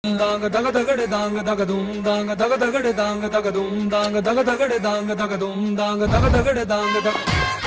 दांग दग दगड़े दांग दग दूम दांग दग दगड़े दांग दग दूम दांग दग दगड़े दांग दग दूम दांग दग दगड़े दांग दग।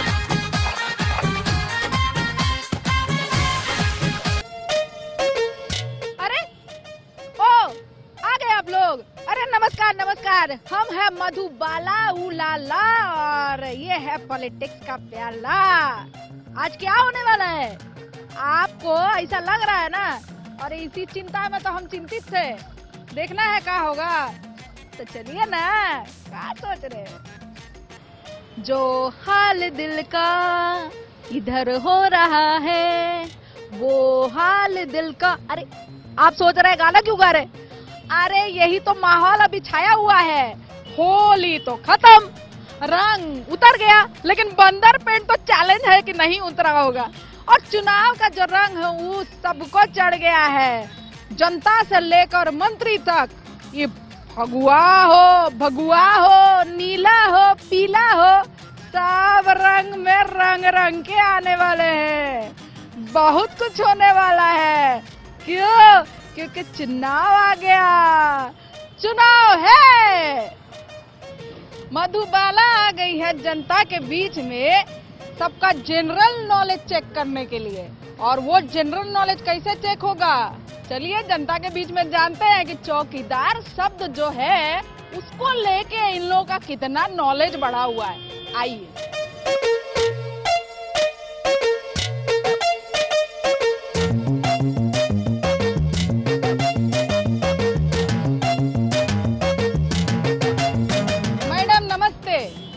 अरे ओ आ गए आप लोग। अरे नमस्कार नमस्कार, हम है मधुबाला उलाला और ये है पॉलिटिक्स का प्याला। आज क्या होने वाला है आपको ऐसा लग रहा है ना, और इसी चिंता में तो हम चिंतित थे। देखना है क्या होगा, तो चलिए ना, क्या सोच रहे हैं। जो हाल दिल का इधर हो रहा है वो हाल दिल का। अरे आप सोच रहे गाना क्यों गा रहे? अरे यही तो माहौल अभी छाया हुआ है। होली तो खत्म, रंग उतर गया, लेकिन बंदर पेंट तो चैलेंज है कि नहीं उतरा होगा। और चुनाव का जो रंग है वो सबको चढ़ गया है, जनता से लेकर मंत्री तक। ये भगुआ हो, नीला हो, पीला हो, सब रंग में रंग रंग के आने वाले हैं। बहुत कुछ होने वाला है। क्यों? क्योंकि चुनाव आ गया, चुनाव है। मधुबाला आ गई है जनता के बीच में सबका जनरल नॉलेज चेक करने के लिए। और वो जनरल नॉलेज कैसे चेक होगा, चलिए जनता के बीच में जानते हैं कि चौकीदार शब्द जो है उसको लेके इन लोगों का कितना नॉलेज बढ़ा हुआ है। आइए। मैडम नमस्ते।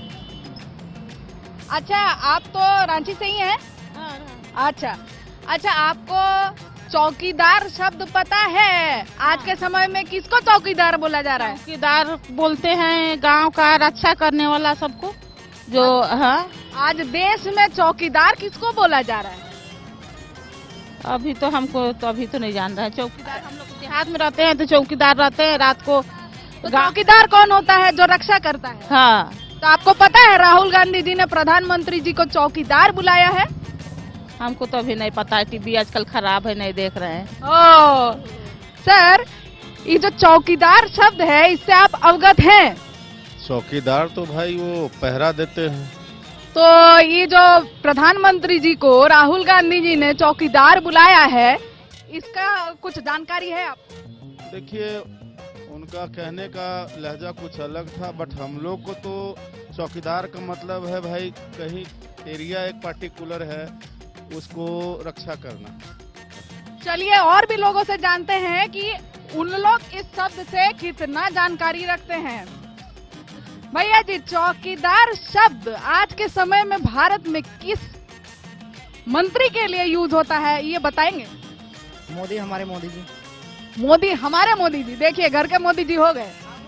अच्छा आप तो रांची से ही हैं? अच्छा आपको चौकीदार शब्द पता है? आज के समय में किसको चौकीदार बोला जा रहा है? चौकीदार बोलते हैं गांव का रक्षा करने वाला सबको। जो हाँ, आज देश में चौकीदार किसको बोला जा रहा है? अभी तो हमको तो अभी तो नहीं जान रहा है। चौकीदार हम लोग देहात में रहते हैं तो चौकीदार रहते हैं रात को। तो चौकीदार कौन होता है? जो रक्षा करता है। हाँ, तो आपको पता है राहुल गांधी जी ने प्रधानमंत्री जी को चौकीदार बुलाया है? हमको तो अभी नहीं पता है, टीवी आजकल खराब है, नहीं देख रहे हैं। ओ सर, ये जो चौकीदार शब्द है इससे आप अवगत हैं? चौकीदार तो भाई वो पहरा देते हैं। तो ये जो प्रधानमंत्री जी को राहुल गांधी जी ने चौकीदार बुलाया है, इसका कुछ जानकारी है आप? देखिए उनका कहने का लहजा कुछ अलग था, बट हम लोग को तो चौकीदार का मतलब है भाई कहीं एरिया एक पार्टिकुलर है उसको रक्षा करना। चलिए और भी लोगों से जानते हैं कि उन लोग इस शब्द से कितना जानकारी रखते हैं। भैया जी, चौकीदार शब्द आज के समय में भारत में किस मंत्री के लिए यूज होता है ये बताएंगे? मोदी, हमारे मोदी जी। मोदी, हमारे मोदी जी। देखिए घर के मोदी जी हो गए।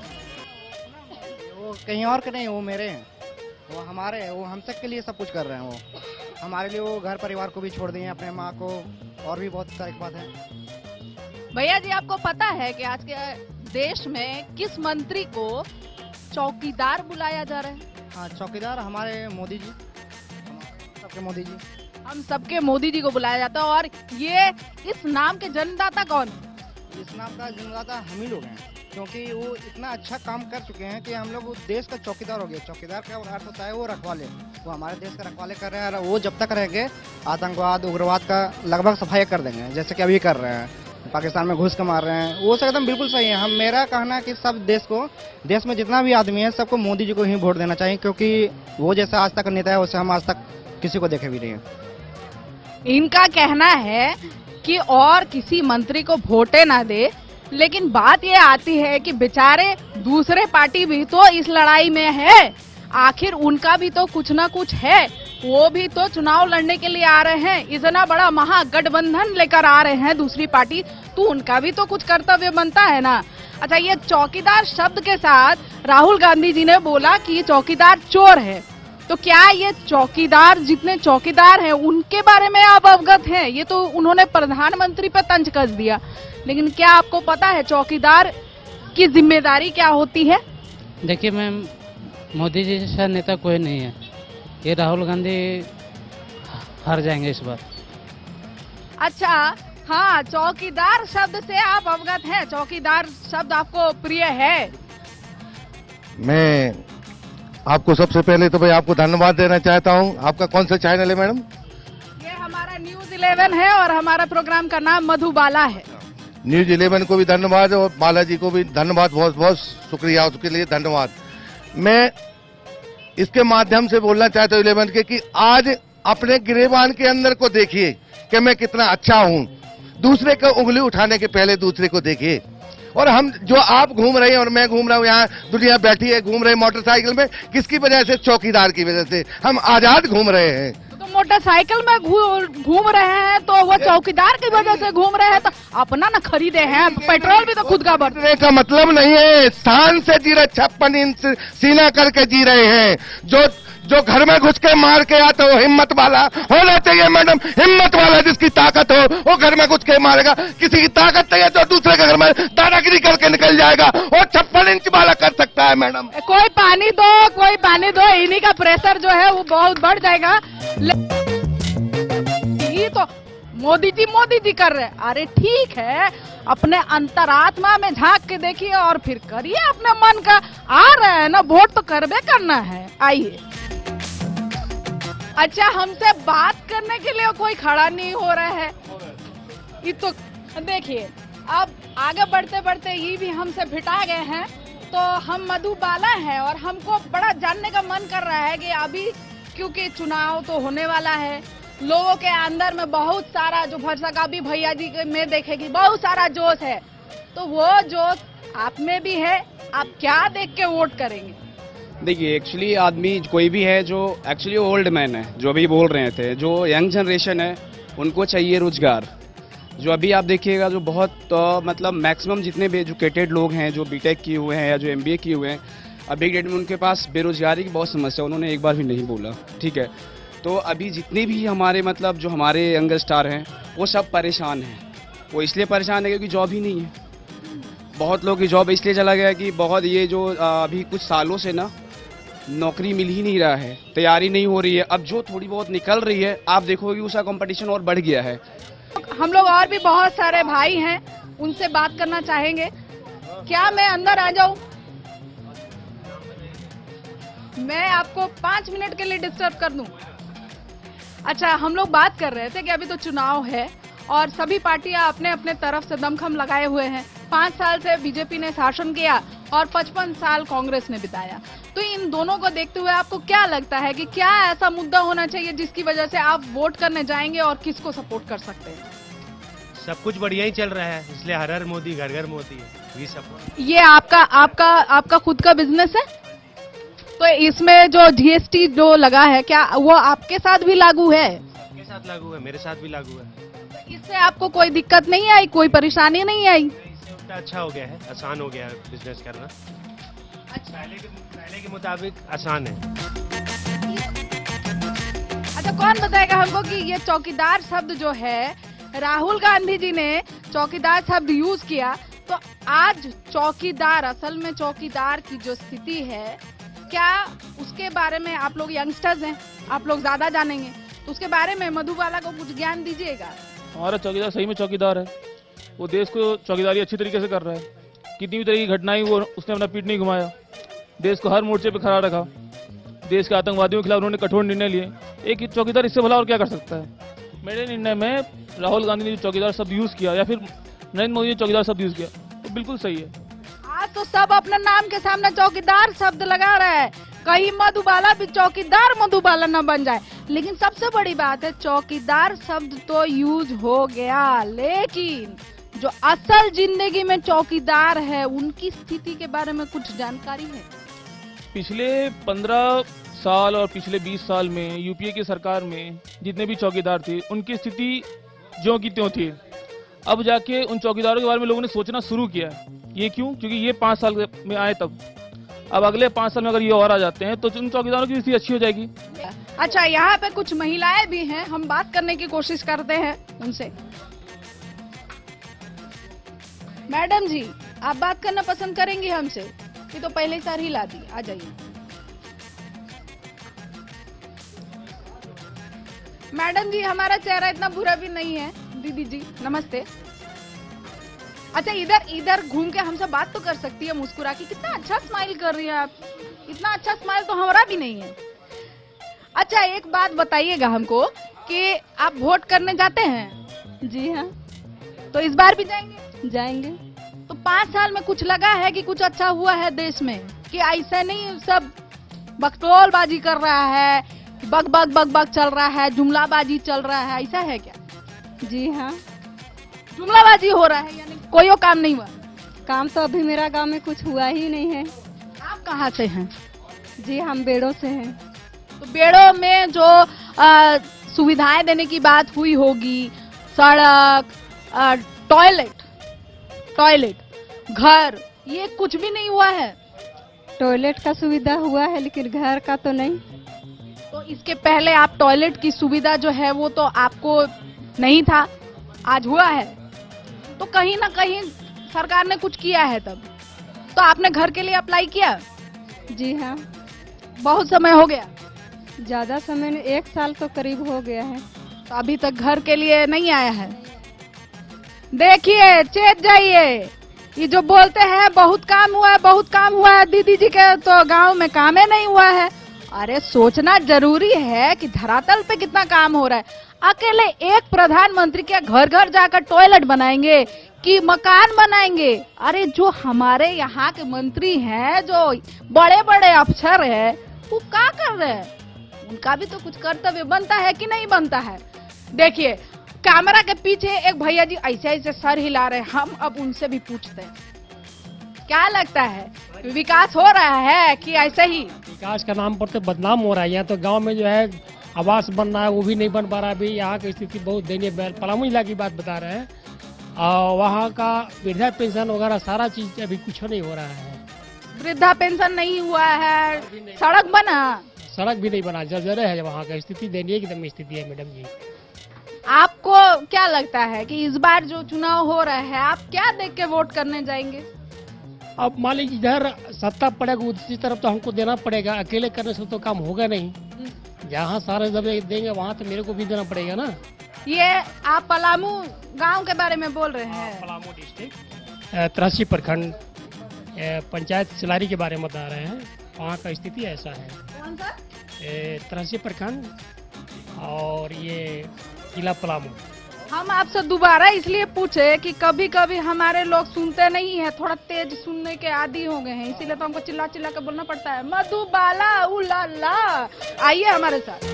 वो कहीं और के नहीं, वो मेरे हैं, वो हमारे हैं, वो हम सब के लिए सब कुछ कर रहे हैं। वो हमारे लिए वो घर परिवार को भी छोड़ दिए, अपने माँ को, और भी बहुत सारी बात है। भैया जी आपको पता है कि आज के देश में किस मंत्री को चौकीदार बुलाया जा रहा है? हाँ, चौकीदार हमारे मोदी जी, सबके मोदी जी। हम सबके मोदी जी को बुलाया जाता है। और ये इस नाम के जन्मदाता कौन? इस नाम का जन्मदाता हम ही लोग हैं, क्योंकि वो इतना अच्छा काम कर चुके हैं कि हम लोग देश का चौकीदार हो गए। चौकीदार का अर्थ होता है वो रखवाले, वो हमारे देश का रखवाले कर रहे हैं। वो जब तक रहेंगे आतंकवाद उग्रवाद का लगभग सफाई कर देंगे, जैसे कि अभी कर रहे हैं, पाकिस्तान में घुस के मार रहे हैं। वो सब एकदम बिल्कुल सही है। मेरा कहना है कि सब देश में जितना भी आदमी है सबको मोदी जी को ही वोट देना चाहिए, क्योंकि वो जैसा आज तक नेता है वैसे हम आज तक किसी को देखे भी नहीं है। इनका कहना है कि और किसी मंत्री को वोटे ना दे, लेकिन बात ये आती है कि बेचारे दूसरे पार्टी भी तो इस लड़ाई में है। आखिर उनका भी तो कुछ ना कुछ है, वो भी तो चुनाव लड़ने के लिए आ रहे हैं। इतना बड़ा महागठबंधन लेकर आ रहे हैं दूसरी पार्टी, तो उनका भी तो कुछ कर्तव्य बनता है ना। अच्छा, ये चौकीदार शब्द के साथ राहुल गांधी जी ने बोला कि ये चौकीदार चोर है, तो क्या ये चौकीदार, जितने चौकीदार हैं उनके बारे में आप अवगत हैं? ये तो उन्होंने प्रधानमंत्री पर तंज कस दिया, लेकिन क्या आपको पता है चौकीदार की जिम्मेदारी क्या होती है? देखिए मैम, मोदी जी जैसा नेता कोई नहीं है। ये राहुल गांधी हार जाएंगे इस बार। अच्छा, हाँ, चौकीदार शब्द से आप अवगत हैं? चौकीदार शब्द आपको प्रिय है? मैं आपको सबसे पहले तो भाई आपको धन्यवाद देना चाहता हूँ। आपका कौन सा चैनल है मैडम? ये हमारा न्यूज 11 है और हमारा प्रोग्राम का नाम मधुबाला है। न्यूज 11 को भी धन्यवाद और बालाजी को भी धन्यवाद, बहुत बहुत शुक्रिया, उसके लिए धन्यवाद। मैं इसके माध्यम से बोलना चाहता हूँ 11 के कि आज अपने गिरेबान के अंदर को देखिए कि मैं कितना अच्छा हूँ। दूसरे को उंगली उठाने के पहले दूसरे को देखिए। और हम जो आप घूम रहे हैं और मैं घूम रहा हूँ, यहाँ दुनिया बैठी है घूम रहे मोटरसाइकिल में, किसकी वजह से? चौकीदार की वजह से। हम आजाद घूम रहे हैं। तो मोटरसाइकिल में घूम रहे हैं तो वो चौकीदार की वजह से घूम रहे हैं, तो अपना ना खरीदे हैं, पेट्रोल भी तो खुद का भरने का मतलब नहीं है। स्थान से जी रहे, 56 इंच सीना करके जी रहे हैं। जो घर में घुस के मार के आता हो, हिम्मत वाला होना चाहिए मैडम। हिम्मत वाला जिसकी ताकत हो वो घर में घुस के मारेगा। किसी की ताकत नहीं है तो दूसरे के घर में दादागिरी करके निकल जाएगा। और 56 इंच वाला कर सकता है मैडम। कोई पानी दो, कोई पानी दो, इन्हीं का प्रेशर जो है वो बहुत बढ़ जाएगा। ये तो मोदी जी कर रहे हैं। अरे ठीक है, अपने अंतरात्मा में झांक के देखिए और फिर करिए अपने मन का। आ रहे हैं ना, वोट तो करबे करना है। आइए। अच्छा, हमसे बात करने के लिए कोई खड़ा नहीं हो रहा है। ये तो देखिए, अब आगे बढ़ते बढ़ते ये भी हमसे भिटा गए हैं। तो हम मधुबाला हैं और हमको बड़ा जानने का मन कर रहा है कि अभी क्योंकि चुनाव तो होने वाला है, लोगों के अंदर में बहुत सारा जो भरसक अभी भैया जी में देखेगी बहुत सारा जोश है, तो वो जोश आप में भी है। आप क्या देख के वोट करेंगे? देखिए, एक्चुअली आदमी कोई भी है जो एक्चुअली ओल्ड मैन है, जो अभी बोल रहे थे, जो यंग जनरेशन है उनको चाहिए रोजगार। जो अभी आप देखिएगा जो बहुत मतलब मैक्सिमम जितने भी एजुकेटेड लोग हैं, जो बीटेक किए हुए हैं या जो एमबीए किए हुए हैं, अभी डेट में उनके पास बेरोजगारी की बहुत समस्या, उन्होंने एक बार भी नहीं बोला। ठीक है, तो अभी जितने भी हमारे मतलब जो हमारे यंग स्टार हैं वो सब परेशान हैं। वो इसलिए परेशान है क्योंकि जॉब ही नहीं है। बहुत लोग की जॉब इसलिए चला गया कि बहुत ये जो अभी कुछ सालों से ना नौकरी मिल ही नहीं रहा है, तैयारी नहीं हो रही है। अब जो थोड़ी बहुत निकल रही है आप देखोगे उसका कंपटीशन और बढ़ गया है। हम लोग और भी बहुत सारे भाई हैं, उनसे बात करना चाहेंगे। क्या मैं अंदर आ जाऊं? मैं आपको 5 मिनट के लिए डिस्टर्ब कर दूं? अच्छा, हम लोग बात कर रहे थे कि अभी तो चुनाव है और सभी पार्टियां अपने अपने तरफ से दमखम लगाए हुए हैं। 5 साल से बीजेपी ने शासन किया और 55 साल कांग्रेस ने बिताया। तो इन दोनों को देखते हुए आपको क्या लगता है कि क्या ऐसा मुद्दा होना चाहिए जिसकी वजह से आप वोट करने जाएंगे और किसको सपोर्ट कर सकते हैं? सब कुछ बढ़िया ही चल रहा है, इसलिए हर हर मोदी घर घर मोदी है, ये सब। ये आपका खुद का बिजनेस है, तो इसमें जो जीएसटी जो लगा है क्या वो आपके साथ भी लागू है? सबके साथ लागू है, मेरे साथ भी लागू है। इससे आपको कोई दिक्कत नहीं आई, कोई परेशानी नहीं आई? इससे उल्टा अच्छा हो गया है, आसान हो गया है बिजनेस करना। अच्छा, पहले के मुताबिक आसान है। अच्छा, कौन बताएगा हमको कि ये चौकीदार शब्द जो है, राहुल गांधी जी ने चौकीदार शब्द यूज किया, तो आज चौकीदार, असल में चौकीदार की जो स्थिति है, क्या उसके बारे में आप लोग यंगस्टर्स हैं, आप लोग ज्यादा जानेंगे, तो उसके बारे में मधुबाला को कुछ ज्ञान दीजिएगा। हमारा चौकीदार सही में चौकीदार है, वो देश को चौकीदारी अच्छी तरीके से कर रहा है। कितनी भी तरह की घटनाएं वो उसने अपना पीठ नहीं घुमाया, देश को हर मोर्चे पे खड़ा रखा। देश के आतंकवादियों के खिलाफ उन्होंने कठोर निर्णय लिए। एक चौकीदार इससे भला और क्या कर सकता है? मेरे निर्णय में राहुल गांधी ने जो चौकीदार शब्द यूज किया या फिर नरेंद्र मोदी ने चौकीदार शब्द यूज किया, वो बिल्कुल सही है। आज तो सब अपने नाम के सामने चौकीदार शब्द लगा रहा है, कहीं मधुबाला भी चौकीदार मधुबाला न बन जाए। लेकिन सबसे बड़ी बात है, चौकीदार शब्द तो यूज हो गया, लेकिन जो असल जिंदगी में चौकीदार है उनकी स्थिति के बारे में कुछ जानकारी है? पिछले 15 साल और पिछले 20 साल में यूपीए की सरकार में जितने भी चौकीदार थे उनकी स्थिति ज्यों की त्यों थी। अब जाके उन चौकीदारों के बारे में लोगों ने सोचना शुरू किया। ये क्यों? क्योंकि ये 5 साल में आए तब। अब अगले 5 साल में अगर ये और आ जाते हैं तो उन चौकीदारों की स्थिति अच्छी हो जाएगी। अच्छा, यहाँ पे कुछ महिलाएं भी हैं, हम बात करने की कोशिश करते हैं उनसे। मैडम जी, आप बात करना पसंद करेंगी हमसे? ये तो पहले सार ही ला दी, आ जाइए। मैडम जी, हमारा चेहरा इतना बुरा भी नहीं है, दीदी जी नमस्ते। अच्छा इधर इधर घूम के हमसे बात तो कर सकती है मुस्कुरा के। कितना अच्छा स्माइल कर रही है आप, इतना अच्छा स्माइल तो हमारा भी नहीं है। अच्छा एक बात बताइएगा हमको कि आप वोट करने जाते हैं? जी हाँ। तो इस बार भी जाएंगे? जाएंगे। तो 5 साल में कुछ लगा है कि कुछ अच्छा हुआ है देश में, कि ऐसा नहीं सब बकटोलबाजी कर रहा है, बग बग बग बग चल रहा है, जुमलाबाजी चल रहा है, ऐसा है क्या? जी हाँ। जुमलाबाजी हो रहा है यानी कोई काम नहीं हुआ? काम तो अभी मेरा गांव में कुछ हुआ ही नहीं है। आप कहाँ से हैं? जी हम बेड़ों से हैं। तो बेड़ों में जो सुविधाएं देने की बात हुई होगी, सड़क, टॉयलेट, घर, ये कुछ भी नहीं हुआ है? टॉयलेट का सुविधा हुआ है लेकिन घर का तो नहीं। तो इसके पहले आप टॉयलेट की सुविधा जो है वो तो आपको नहीं था, आज हुआ है। तो कहीं ना कहीं सरकार ने कुछ किया है तब। तो आपने घर के लिए अप्लाई किया? जी हाँ। बहुत समय हो गया? ज्यादा समय नहीं, 1 साल तो करीब हो गया है। तो अभी तक घर के लिए नहीं आया है? देखिए चेत जाइए, ये जो बोलते हैं बहुत काम हुआ है, बहुत काम हुआ है, दीदी जी के तो गांव में काम ही नहीं हुआ है। अरे सोचना जरूरी है कि धरातल पे कितना काम हो रहा है। अकेले एक प्रधानमंत्री क्या घर घर जाकर टॉयलेट बनाएंगे कि मकान बनाएंगे? अरे जो हमारे यहाँ के मंत्री हैं, जो बड़े बड़े अफसर है, वो क्या कर रहे हैं? उनका भी तो कुछ कर्तव्य बनता है कि नहीं बनता है? देखिए कैमरा के पीछे एक भैया जी ऐसे ऐसे सर हिला रहे हैं, हम अब उनसे भी पूछते हैं क्या लगता है विकास हो रहा है कि ऐसे ही? विकास का नाम पर तो बदनाम हो रहा है। यहाँ तो गांव में जो है आवास बन रहा है वो भी नहीं बन पा रहा। अभी यहाँ की स्थिति बहुत दयनीय। पलामू जिला की बात बता रहे हैं, और वहाँ का वृद्धा पेंशन वगैरह सारा चीज अभी कुछ नहीं हो रहा है। वृद्धा पेंशन नहीं हुआ है, सड़क बना? सड़क भी नहीं बना, जर्जर है वहाँ का स्थिति, दयनीय एकदम स्थिति है मैडम जी। आपको क्या लगता है कि इस बार जो चुनाव हो रहा है आप क्या देख के वोट करने जाएंगे? अब मान लीजिए इधर सत्ता पड़ेगा उसी तरफ तो हमको देना पड़ेगा, अकेले करने से तो काम होगा नहीं। जहाँ सारे दबे देंगे वहाँ तो मेरे को भी देना पड़ेगा ना। ये आप पलामू गांव के बारे में बोल रहे हैं? पलामू डिस्ट्रिक्ट 83 प्रखंड पंचायत सिलारी के बारे में बता रहे हैं। वहाँ का स्थिति ऐसा है। कौन सा? 83 प्रखंड और ये जिला पलामू। हम आपसे दोबारा इसलिए पूछे कि कभी कभी हमारे लोग सुनते नहीं है, थोड़ा तेज सुनने के आदी हो गए हैं, इसीलिए तो हमको चिल्ला चिल्ला के बोलना पड़ता है। मधुबाला उलाला, आइए हमारे साथ।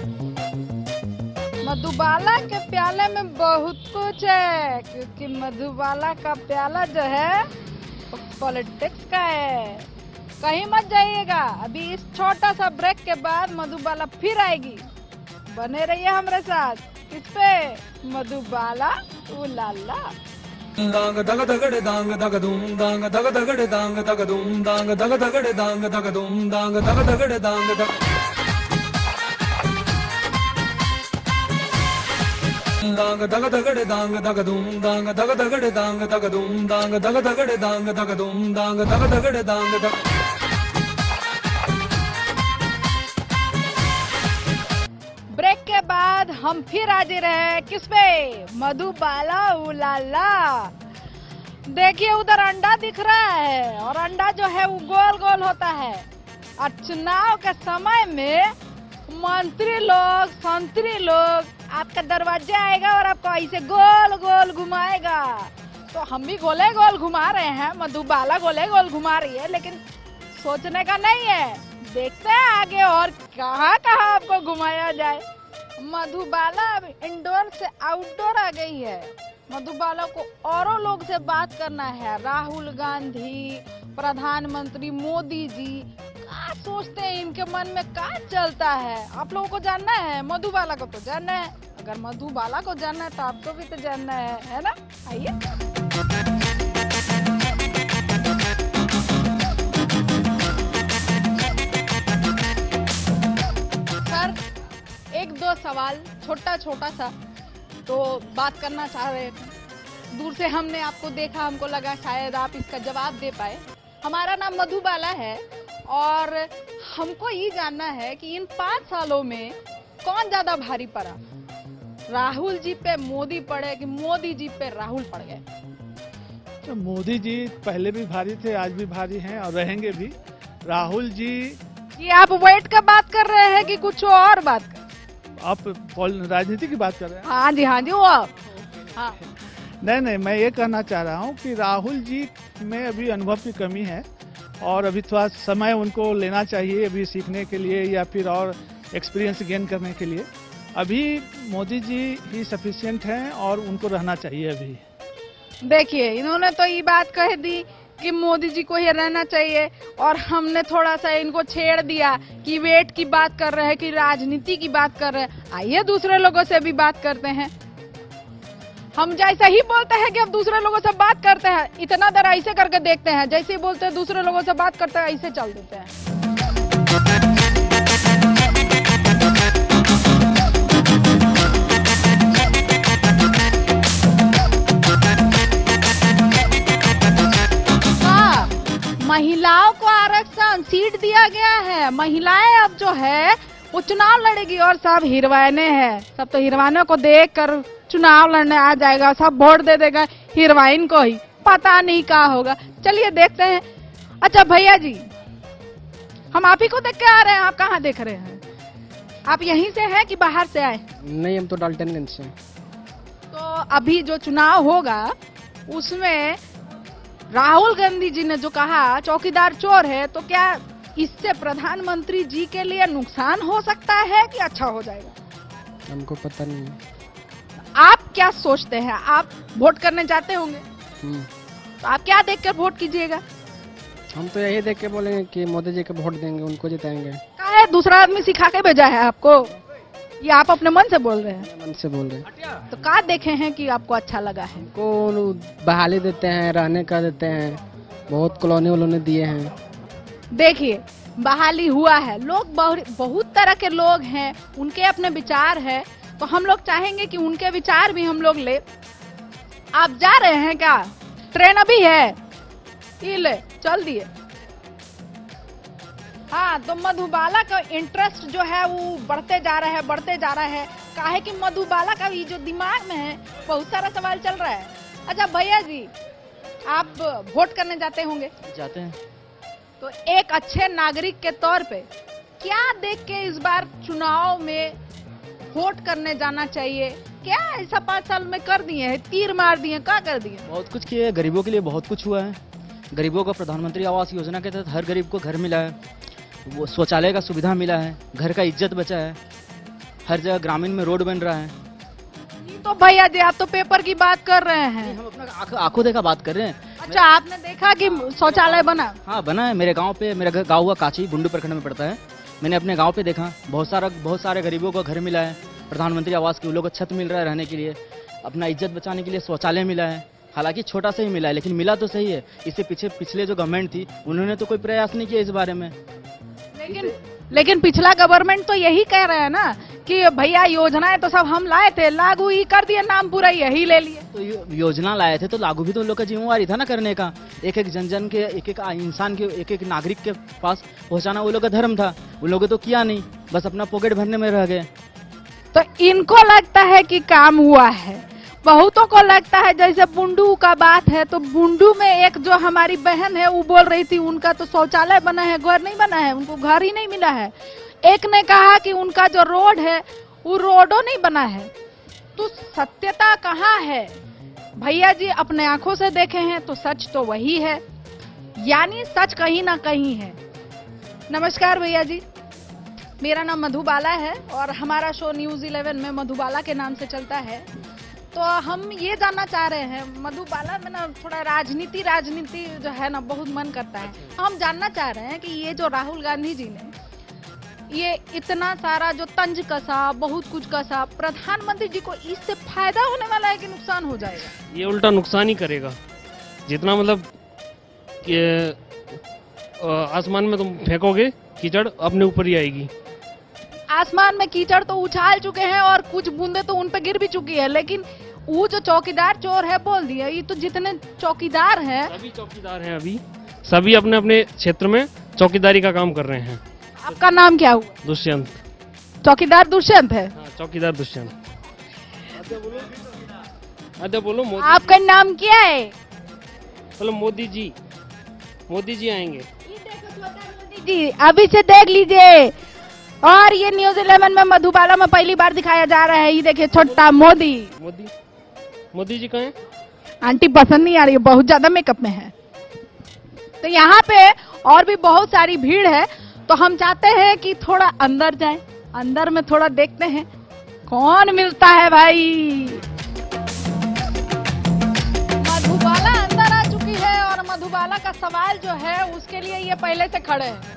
मधुबाला के प्याले में बहुत कुछ है, क्योंकि मधुबाला का प्याला जो है पॉलिटिक्स का है। कहीं मत जाइएगा, अभी इस छोटा सा ब्रेक के बाद मधुबाला फिर आएगी। बने रहिए हमारे साथ। किस पे? मधुबाला उलाला। दांग दग दगड़े दांग दग दूम दांग दग दगड़े दांग दग दूम दांग दग दगड़े दांग दग दूम दांग दग दगड़े दांग दग दांग दग दगड़े दांग दग दूम दांग दग दगड़े दांग दग दूम दांग दग दगड़े दांग दग दूम दांग दग दगड़े दांग दग। ब्रेक के बाद हम फिर हाजिर हैं। किस पे? मधुबाला उलाला। देखिए उधर अंडा दिख रहा है, और अंडा जो है वो गोल गोल होता है, और चुनाव के समय में मंत्री लोग संतरी लोग आपका दरवाजे आएगा और आपको ऐसे गोल गोल घुमाएगा। तो हम भी गोले गोल घुमा रहे हैं, मधुबाला गोले गोल घुमा रही है, लेकिन सोचने का नहीं है, देखते हैं आगे और कहाँ कहाँ आपको घुमाया जाए। मधुबाला अब इंडोर से आउटडोर आ गई है। मधुबाला को औरों लोग से बात करना है। राहुल गांधी, प्रधानमंत्री मोदी जी क्या सोचते हैं, इनके मन में क्या चलता है, आप लोगों को जानना है। मधुबाला को तो जानना है, अगर मधुबाला को जानना है तो आपको भी तो जानना है ना? आइए। सर एक दो सवाल छोटा छोटा सा तो बात करना चाह रहे थे। दूर से हमने आपको देखा, हमको लगा शायद आप इसका जवाब दे पाए। हमारा नाम मधुबाला है और हमको ये जानना है कि इन 5 सालों में कौन ज्यादा भारी पड़ा, राहुल जी पे मोदी पड़े कि मोदी जी पे राहुल पड़ गए? तो मोदी जी पहले भी भारी थे, आज भी भारी हैं और रहेंगे भी। राहुल जी, ये आप वेट का बात कर रहे हैं कि कुछ और बात कर? आप राजनीति की बात कर रहे हैं? हाँ जी, हाँ जी, वो हाँ। नहीं, मैं ये कहना चाह रहा हूँ कि राहुल जी में अभी अनुभव की कमी है और अभी थोड़ा समय उनको लेना चाहिए अभी सीखने के लिए या फिर और एक्सपीरियंस गेन करने के लिए। अभी मोदी जी ही सफिशिएंट हैं और उनको रहना चाहिए अभी। देखिए, इन्होंने तो ये बात कह दी कि मोदी जी को ही रहना चाहिए और हमने थोड़ा सा इनको छेड़ दिया कि वेट की बात कर रहे हैं कि राजनीति की बात कर रहे हैं। आइए दूसरे लोगों से भी बात करते हैं। हम जैसे ही बोलते हैं कि अब दूसरे लोगों से बात करते हैं, इतना देर ऐसे करके देखते हैं, जैसे ही बोलते हैं दूसरे लोगों से बात करते हैं ऐसे चल देते हैं। हाँ, महिलाओं को आरक्षण सीट दिया गया है। महिलाएं अब जो है वो चुनाव लड़ेगी और सब हिरवाने हैं। सब तो हिरवानों को देख कर चुनाव लड़ने आ जाएगा, सब वोट दे देगा हीरोइन को ही, पता नहीं क्या होगा। चलिए देखते हैं। अच्छा भैया जी, हम आप ही को देख के आ रहे हैं, आप कहाँ देख रहे हैं? आप यहीं से हैं कि बाहर से आए? नहीं, हम तो डाल्टनगंज से। तो अभी जो चुनाव होगा उसमें राहुल गांधी जी ने जो कहा चौकीदार चोर है, तो क्या इससे प्रधानमंत्री जी के लिए नुकसान हो सकता है कि अच्छा हो जाएगा? हमको पता नहीं है। आप क्या सोचते हैं? आप वोट करने जाते होंगे, तो आप क्या देखकर वोट कीजिएगा? हम तो यही देख के बोलेंगे कि मोदी जी को वोट देंगे, उनको जिताएंगे। क्या है, दूसरा आदमी सिखा के भेजा है आपको, ये आप अपने मन से बोल रहे हैं? मन से बोल रहे हैं। तो क्या देखे हैं कि आपको अच्छा लगा है? को बहाली देते हैं, रहने का देते हैं, बहुत कॉलोनी उन्होंने दिए हैं। देखिए, बहाली हुआ है, लोग बहुत तरह के लोग हैं, उनके अपने विचार है, तो हम लोग चाहेंगे कि उनके विचार भी हम लोग ले। आप जा रहे हैं क्या? ट्रेन अभी है, ये ले चल दिए। हाँ, तो मधुबाला का इंटरेस्ट जो है वो बढ़ते जा रहा है। काहे कि मधुबाला का भी जो दिमाग में है बहुत सारा सवाल चल रहा है। अच्छा भैया जी, आप वोट करने जाते होंगे? जाते हैं। तो एक अच्छे नागरिक के तौर पे क्या देख के इस बार चुनाव में वोट करने जाना चाहिए? क्या ऐसा 5 साल में कर दिए हैं, तीर मार दिए, क्या कर दिए? बहुत कुछ किए, गरीबों के लिए बहुत कुछ हुआ है। गरीबों को प्रधानमंत्री आवास योजना के तहत हर गरीब को घर मिला है, वो शौचालय का सुविधा मिला है, घर का इज्जत बचा है, हर जगह ग्रामीण में रोड बन रहा है। तो भैया जी, आप तो पेपर की बात कर रहे हैं, हम अपना आंखों देखा बात कर रहे हैं। अच्छा, आपने देखा कि शौचालय बना? हाँ बना है, मेरे गाँव पे। मेरा गाँव हुआ काची, बुंडू प्रखंड में पड़ता है। मैंने अपने गाँव पे देखा, बहुत सारे गरीबों को घर मिला है, प्रधानमंत्री आवास के, उन लोगों को छत मिल रहा है रहने के लिए, अपना इज्जत बचाने के लिए शौचालय मिला है। हालांकि छोटा सा ही मिला है, लेकिन मिला तो सही है। इससे पिछले जो गवर्नमेंट थी उन्होंने तो कोई प्रयास नहीं किया इस बारे में। लेकिन पिछला गवर्नमेंट तो यही कह रहे हैं ना कि भैया योजनाएं तो सब हम लाए थे, लागू ही कर दिए, नाम पूरा यही ले लिए। तो योजना लाए थे तो लागू भी तो उन लोग का जिम्मेवारी था ना करने का। एक एक जन के, एक एक इंसान के, एक एक नागरिक के पास पहुंचाना वो लोग का धर्म था। उन लोगों तो किया नहीं, बस अपना पॉकेट भरने में रह गए। तो इनको लगता है कि काम हुआ है, बहुतों को लगता है। जैसे बुंडू का बात है, तो बुंडू में एक जो हमारी बहन है वो बोल रही थी उनका तो शौचालय बना है, घर नहीं बना है, उनको घर ही नहीं मिला है। एक ने कहा कि उनका जो रोड है वो रोडो नहीं बना है। तो सत्यता कहाँ है? भैया जी अपने आंखों से देखे हैं तो सच तो वही है, यानी सच कहीं ना कहीं है। नमस्कार भैया जी, मेरा नाम मधुबाला है और हमारा शो न्यूज़ 11 में मधुबाला के नाम से चलता है। तो हम ये जानना चाह रहे हैं, मधुबाला में ना थोड़ा राजनीति जो है ना बहुत मन करता है। हम जानना चाह रहे हैं कि ये जो राहुल गांधी जी ने ये इतना सारा जो तंज कसा, बहुत कुछ कसा, प्रधानमंत्री जी को इससे फायदा होने वाला है कि नुकसान हो जाएगा? ये उल्टा नुकसान ही करेगा। जितना मतलब आसमान में तुम फेंकोगे कीचड़ अपने ऊपर ही आएगी। आसमान में कीचड़ तो उछाल चुके हैं और कुछ बूंदे तो उन पे गिर भी चुकी है, लेकिन वो जो चौकीदार चोर है बोल दिया। ये तो जितने चौकीदार हैं, सभी चौकीदार हैं, अभी सभी अपने अपने क्षेत्र में चौकीदारी का काम कर रहे हैं। आपका नाम क्या हुआ? दुष्यंत। चौकीदार दुष्यंत है? हाँ, चौकीदार दुष्यंत। बोलो मोदी आपका नाम क्या है? बोलो मोदी जी आएंगे। जी अभी से देख लीजिए। और ये न्यूज़ 11 में मधुबाला में पहली बार दिखाया जा रहा है। ये देखिए छोटा मोदी जी कहाँ है? आंटी पसंद नहीं आ रही है, बहुत ज्यादा मेकअप में है। तो यहाँ पे और भी बहुत सारी भीड़ है, तो हम चाहते हैं कि थोड़ा अंदर जाएं, अंदर में थोड़ा देखते हैं कौन मिलता है भाई। मधुबाला अंदर आ चुकी है और मधुबाला का सवाल जो है उसके लिए ये पहले से खड़े हैं।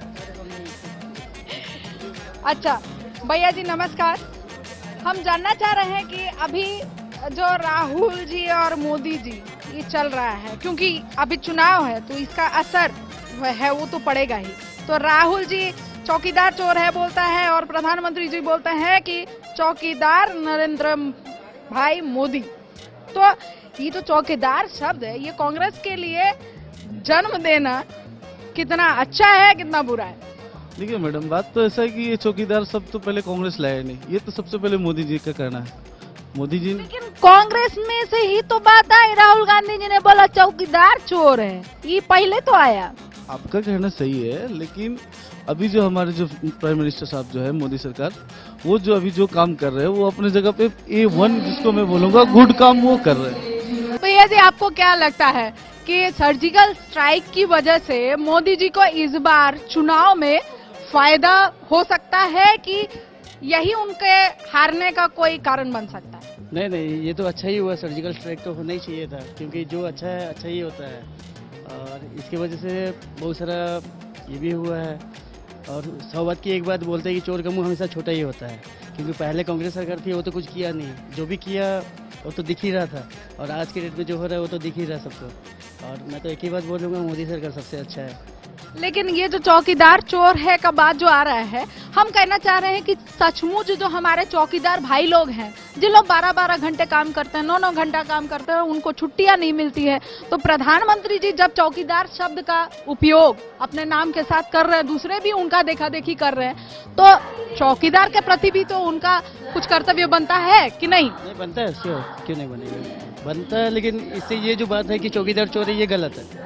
अच्छा भैया जी नमस्कार। हम जानना चाह रहे हैं कि अभी जो राहुल जी और मोदी जी ये चल रहा है, क्योंकि अभी चुनाव है तो इसका असर है वो तो पड़ेगा ही। तो राहुल जी चौकीदार चोर है बोलता है और प्रधानमंत्री जी बोलते हैं कि चौकीदार नरेंद्र भाई मोदी। तो ये जो चौकीदार शब्द है ये कांग्रेस के लिए जन्म देना कितना अच्छा है कितना बुरा है? देखिए मैडम, बात तो ऐसा है कि ये चौकीदार सब तो पहले कांग्रेस लाया नहीं, ये तो सबसे पहले मोदी जी का कहना है। मोदी जी लेकिन कांग्रेस में से ही तो बात आई, राहुल गांधी जी ने बोला चौकीदार चोर है, ये पहले तो आया। आपका कहना सही है, लेकिन अभी जो हमारे जो प्राइम मिनिस्टर साहब जो है मोदी सरकार, वो जो अभी जो काम कर रहे हैं वो अपने जगह पे A1 जिसको मैं बोलूंगा गुड काम वो कर रहे हैं। भैया जी आपको क्या लगता है कि सर्जिकल स्ट्राइक की वजह से मोदी जी को इस बार चुनाव में फायदा हो सकता है कि यही उनके हारने का कोई कारण बन सकता है? नहीं, ये तो अच्छा ही हुआ। सर्जिकल स्ट्राइक तो होना ही चाहिए था, क्योंकि जो अच्छा है अच्छा ही होता है। और इसकी वजह से बहुत सारा ये भी हुआ है। और 100 बात की एक बात बोलते हैं कि चोर का मुंह हमेशा छोटा ही होता है, क्योंकि पहले कांग्रेस सरकार थी वो तो कुछ किया नहीं, जो भी किया वो तो दिख ही रहा था। और आज के डेट में जो हो रहा है वो तो दिख ही रहा सबको। और मैं तो एक ही बात बोलूँगा, मोदी सरकार सबसे अच्छा है। लेकिन ये जो चौकीदार चोर है का बात जो आ रहा है, हम कहना चाह रहे हैं कि सचमुच जो हमारे चौकीदार भाई लोग हैं, जिन लोग 12-12 घंटे काम करते हैं, 9-9 घंटा काम करते हैं, उनको छुट्टियां नहीं मिलती है, तो प्रधानमंत्री जी जब चौकीदार शब्द का उपयोग अपने नाम के साथ कर रहे हैं, दूसरे भी उनका देखा देखी कर रहे हैं, तो चौकीदार के प्रति भी तो उनका कुछ कर्तव्य बनता है कि नहीं? नहीं बनता है, क्यों नहीं बनेगा, बनता है। लेकिन इससे ये जो बात है कि चौकीदार चोर है, ये गलत है।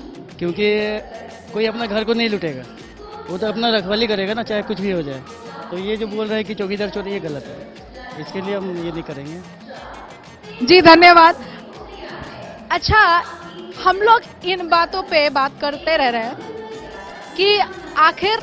क्योंकि कोई अपना घर को नहीं लुटेगा, वो तो अपना रखवाली करेगा ना, चाहे कुछ भी हो जाए। तो ये जो बोल रहा है कि चौकीदार चोर है, ये गलत है। इसके लिए हम ये नहीं करेंगे। जी धन्यवाद। अच्छा हम लोग इन बातों पे बात करते रह रहे हैं कि आखिर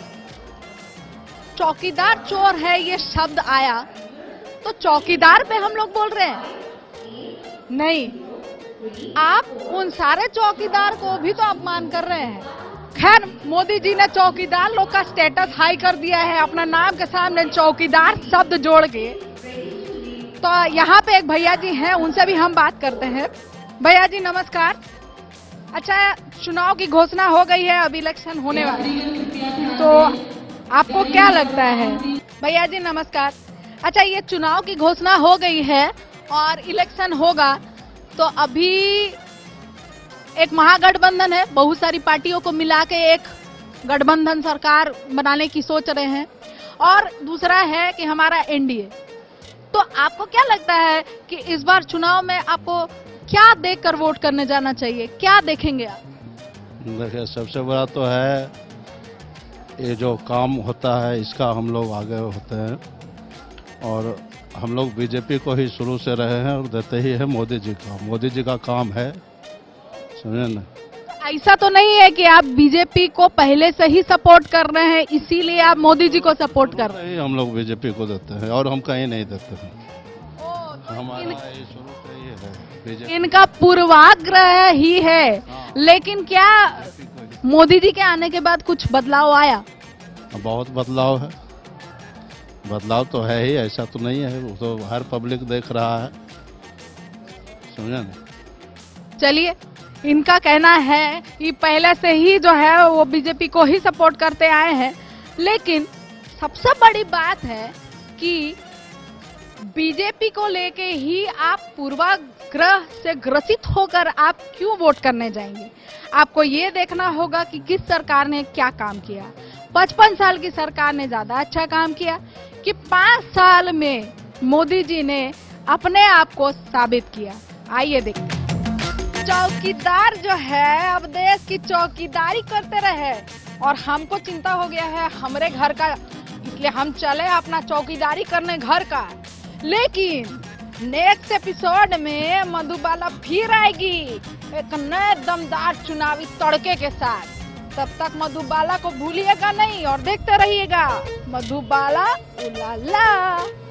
चौकीदार चोर है ये शब्द आया तो चौकीदार पे हम लोग बोल रहे हैं? नहीं, आप उन सारे चौकीदार को भी तो अपमान कर रहे हैं। खैर मोदी जी ने चौकीदार लोग का स्टेटस हाई कर दिया है, अपना नाम के सामने चौकीदार शब्द जोड़ के। तो यहाँ पे एक भैया जी हैं, उनसे भी हम बात करते हैं। भैया जी नमस्कार। अच्छा चुनाव की घोषणा हो गई है, अब इलेक्शन होने वाली है, तो आपको क्या लगता है? भैया जी नमस्कार। अच्छा ये चुनाव की घोषणा हो गई है और इलेक्शन होगा, तो अभी एक महागठबंधन है, बहुत सारी पार्टियों को मिला के एक गठबंधन सरकार बनाने की सोच रहे हैं, और दूसरा है कि हमारा एनडीए। तो आपको क्या लगता है कि इस बार चुनाव में आपको क्या देखकर वोट करने जाना चाहिए, क्या देखेंगे आप? देखिए सबसे बड़ा तो है ये जो काम होता है इसका हम लोग आगे होते हैं, और हम लोग बीजेपी को ही शुरू से रहे हैं और देते ही है मोदी जी का काम है, समझे ना। ऐसा तो नहीं है कि आप बीजेपी को पहले से ही सपोर्ट कर रहे हैं इसीलिए आप मोदी जी को सपोर्ट कर रहे हैं? हम लोग बीजेपी को देते हैं और हम कहीं नहीं देते हैं। हमारा शुरू से ही है बीजेपी। इनका पूर्वाग्रह ही है, लेकिन क्या मोदी जी के आने के बाद कुछ बदलाव आया? बहुत बदलाव है, बदलाव तो है ही, ऐसा तो नहीं है, वो तो हर पब्लिक देख रहा है, समझे ना। चलिए इनका कहना है कि पहले से ही जो है वो बीजेपी को ही सपोर्ट करते आए हैं, लेकिन सबसे बड़ी बात है कि बीजेपी को लेके ही आप पूर्वाग्रह से ग्रसित होकर आप क्यों वोट करने जाएंगे? आपको ये देखना होगा कि किस सरकार ने क्या काम किया। 55 साल की सरकार ने ज्यादा अच्छा काम किया कि 5 साल में मोदी जी ने अपने आप को साबित किया। आइए देखते हैं। चौकीदार जो है अब देश की चौकीदारी करते रहे और हमको चिंता हो गया है हमारे घर का, इसलिए हम चले अपना चौकीदारी करने घर का। लेकिन नेक्स्ट एपिसोड में मधुबाला फिर आएगी एक नए दमदार चुनावी तड़के के साथ। तब तक मधुबाला को भूलिएगा नहीं और देखते रहिएगा मधुबाला उलाला।